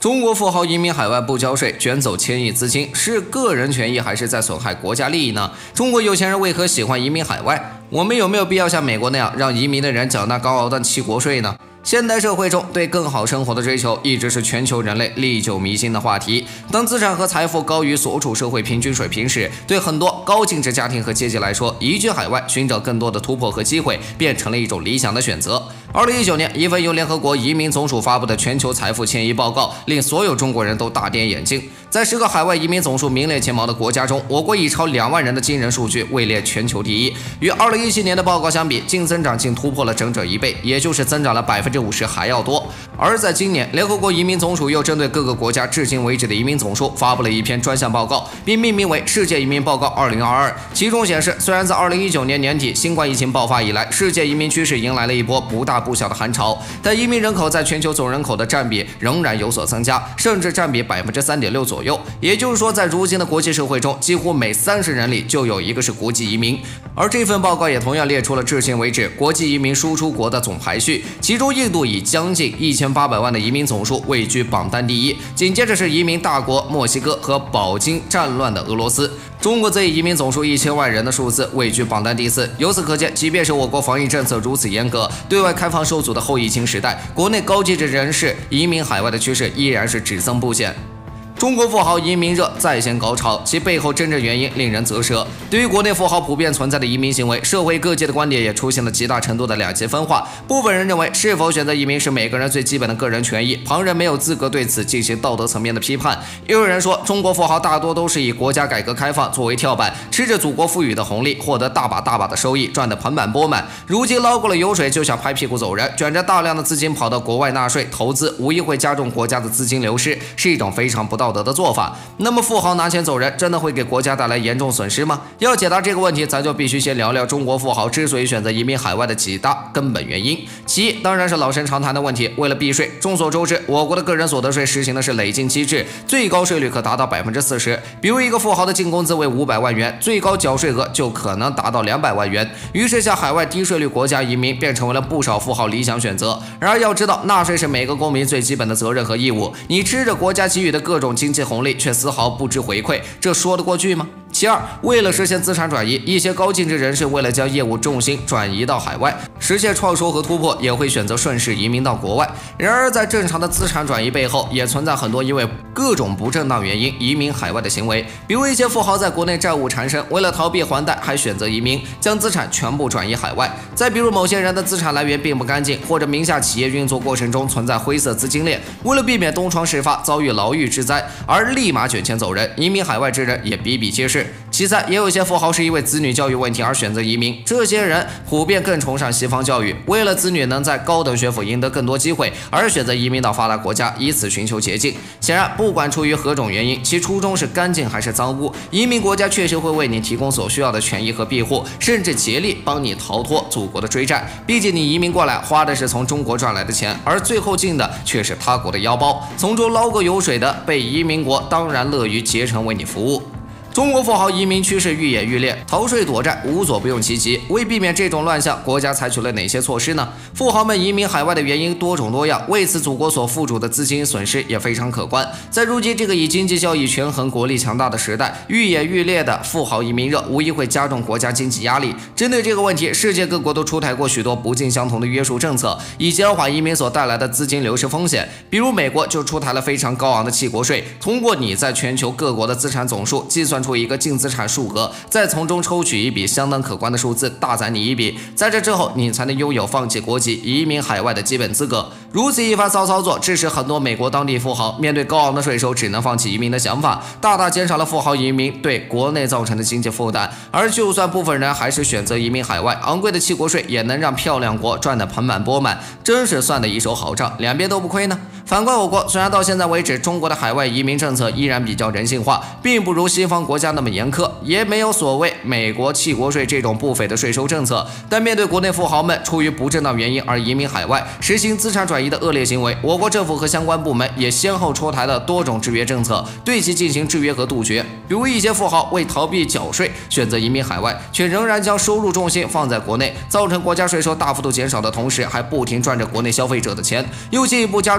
中国富豪移民海外不交税，卷走千亿资金，是个人权益还是在损害国家利益呢？中国有钱人为何喜欢移民海外？我们有没有必要像美国那样让移民的人缴纳高昂的弃国税呢？现代社会中，对更好生活的追求一直是全球人类历久弥新的话题。当资产和财富高于所处社会平均水平时，对很多高净值家庭和阶级来说，移居海外寻找更多的突破和机会，变成了一种理想的选择。2019年，一份由联合国移民总署发布的全球财富迁移报告，令所有中国人都大跌眼镜。在10个海外移民总数名列前茅的国家中，我国已超2万人的惊人数据位列全球第一。与2017年的报告相比，净增长竟突破了整整1倍，也就是增长了50%还要多。而在今年，联合国移民总署又针对各个国家至今为止的移民总数发布了一篇专项报告，并命名为《世界移民报告2022》。其中显示，虽然在2019年年底新冠疫情爆发以来，世界移民趋势迎来了一波不大不小的寒潮，但移民人口在全球总人口的占比仍然有所增加，甚至占比3.6%左右。也就是说，在如今的国际社会中，几乎每30人里就有一个是国际移民。而这份报告也同样列出了至今为止国际移民输出国的总排序，其中印度以将近1800万的移民总数位居榜单第一，紧接着是移民大国墨西哥和饱经战乱的俄罗斯。中国则以移民总数1000万人的数字位居榜单第4。由此可见，即便是我国防疫政策如此严格，对外开放受阻的后疫情时代，国内高净值人士移民海外的趋势依然是只增不减。中国富豪移民热再现高潮，其背后真正原因令人啧舌。对于国内富豪普遍存在的移民行为，社会各界的观点也出现了极大程度的两极分化。部分人认为，是否选择移民是每个人最基本的个人权益，旁人没有资格对此进行道德层面的批判。也有人说，中国富豪大多都是以国家改革开放作为跳板，吃着祖国赋予的红利，获得大把的收益，赚得盆满钵满。如今捞过了油水，就想拍屁股走人，卷着大量的资金跑到国外纳税投资，无疑会加重国家的资金流失，是一种非常不道德的做法。那么富豪拿钱走人，真的会给国家带来严重损失吗？要解答这个问题，咱就必须先聊聊中国富豪之所以选择移民海外的几大根本原因。其一，当然是老生常谈的问题，为了避税。众所周知，我国的个人所得税实行的是累进机制，最高税率可达到40%。比如一个富豪的净工资为500万元，最高缴税额就可能达到200万元。于是向海外低税率国家移民便成为了不少富豪理想选择。然而要知道，纳税是每个公民最基本的责任和义务，你吃着国家给予的各种经济红利，却丝毫不知回馈，这说得过去吗？其二，为了实现资产转移，一些高净值人士为了将业务重心转移到海外，实现创收和突破，也会选择顺势移民到国外。然而，在正常的资产转移背后，也存在很多因为各种不正当原因移民海外的行为。比如一些富豪在国内债务缠身，为了逃避还贷，还选择移民，将资产全部转移海外。再比如某些人的资产来源并不干净，或者名下企业运作过程中存在灰色资金链，为了避免东窗事发遭遇牢狱之灾，而立马卷钱走人。移民海外之人也比比皆是。其次，也有一些富豪是因为子女教育问题而选择移民，这些人普遍更崇尚西方教育，为了子女能在高等学府赢得更多机会，而选择移民到发达国家，以此寻求捷径。显然，不管出于何种原因，其初衷是干净还是脏污，移民国家确实会为你提供所需要的权益和庇护，甚至竭力帮你逃脱祖国的追债。毕竟你移民过来花的是从中国赚来的钱，而最后进的却是他国的腰包，从中捞个油水的被移民国当然乐于竭诚为你服务。中国富豪移民趋势愈演愈烈，逃税躲债无所不用其极。为避免这种乱象，国家采取了哪些措施呢？富豪们移民海外的原因多种多样，为此祖国所付出的资金损失也非常可观。在如今这个以经济效益权衡、国力强大的时代，愈演愈烈的富豪移民热无疑会加重国家经济压力。针对这个问题，世界各国都出台过许多不尽相同的约束政策，以减缓移民所带来的资金流失风险。比如美国就出台了非常高昂的弃国税，通过你在全球各国的资产总数计算出一个净资产数额，再从中抽取一笔相当可观的数字，大攒你一笔。在这之后，你才能拥有放弃国籍、移民海外的基本资格。如此一番骚操作，致使很多美国当地富豪面对高昂的税收，只能放弃移民的想法，大大减少了富豪移民对国内造成的经济负担。而就算部分人还是选择移民海外，昂贵的弃国税也能让漂亮国赚得盆满钵满，真是算得一手好账，两边都不亏呢。反观我国，虽然到现在为止，中国的海外移民政策依然比较人性化，并不如西方国家那么严苛，也没有所谓美国弃国税这种不菲的税收政策。但面对国内富豪们出于不正当原因而移民海外，实行资产转移的恶劣行为，我国政府和相关部门也先后出台了多种制约政策，对其进行制约和杜绝。比如一些富豪为逃避缴税，选择移民海外，却仍然将收入重心放在国内，造成国家税收大幅度减少的同时，还不停赚着国内消费者的钱，又进一步加重了国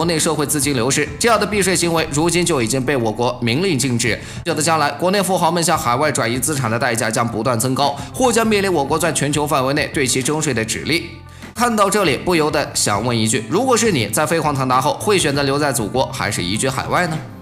内社会资金流失。这样的避税行为，如今就已经被我国明令禁止。觉得将来国内富豪们向海外转移资产的代价将不断增高，或将面临我国在全球范围内对其征税的指令。看到这里，不由得想问一句：如果是你在飞黄腾达后，会选择留在祖国，还是移居海外呢？